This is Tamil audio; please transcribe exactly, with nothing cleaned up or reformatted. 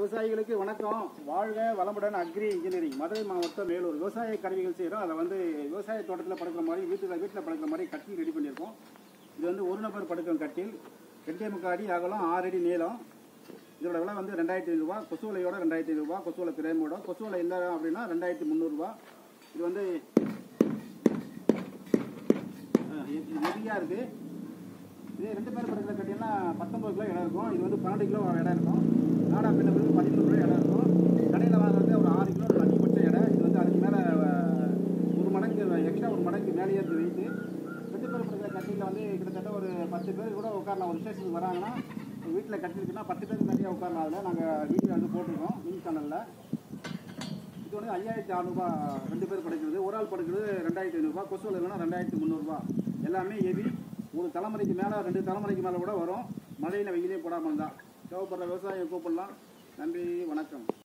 விவசாயிகளுக்கு வணக்கம். வாழ்க வளமுடன். அக்ரி இன்ஜினியரிங், மதுரை மாவட்டம் மேலூர். விவசாய கருவிகள் செய்கிறோம். அதை வந்து விவசாய தோட்டத்தில் படுக்கிற மாதிரி, வீட்டில் வீட்டில் படுக்கிற மாதிரி கட்டில் ரெடி பண்ணியிருக்கோம். இது வந்து ஒரு நபர் படுக்கும் கட்டில். ரெண்டே முக்கால் அடி அகலம், ஆறு அடி நீளம். இதோட விலை வந்து ரெண்டாயிரத்தி ஐநூறுரூவா. கொசுவலையோட ரெண்டாயிரத்தி ஐநூறுரூவா. கொசுவலை பிரேமோட. கொசுவலை இல்லை அப்படின்னா ரெண்டாயிரத்தி முந்நூறுரூவா. இது வந்து ஹெவியாக இருக்குது. இதே ரெண்டு பேர் படுக்கிற கட்டில்னா பத்தொம்பது கிலோ இடம் இருக்கும். இது வந்து பன்னெண்டு கிலோ இடம் இருக்கும். நாடா பின்னப்பிற்கு பதிமூணு கிலோ இடம் இருக்கும். கடையில் வாங்குறது ஒரு ஆறு கிலோ அதிகபட்ச இடம். இது வந்து அதுக்கு மேலே ஒரு மடங்கு எக்ஸ்ட்ரா ஒரு மடங்கு மேலேயே இருந்து வெயிட்டு. ரெண்டு பேர் படுக்கிற கட்டிலில் வந்து கிட்டத்தட்ட ஒரு பத்து பேர் கூட உட்காரலாம். ஒரு விசேஷத்துக்கு வராங்கன்னா வீட்டில் கட்டிலுக்குன்னா பத்து பேருக்கு நிறையா உட்காரலாம். அதில் நாங்கள் வீட்டில் வந்து போட்டிருக்கோம் நியூஸ் சேனலில். இது வந்து ஐயாயிரத்தி அறநூறுபா ரெண்டு பேர் படுக்கிறது. ஒரு ஆள் படுக்கிறது ரெண்டாயிரத்தி ஐநூறுரூவா. கொசுவல் இல்லைன்னா ரெண்டாயிரத்தி முந்நூறுரூவா. எல்லாமே ஹெவி. ஒரு தலைமுறைக்கு மேலே, ரெண்டு தலைமுறைக்கு மேலே கூட வரும். மழையில் வெயிலே போடாமல் தான். தேவைப்படுற விவசாயியை கூப்பிடலாம். நன்றி, வணக்கம்.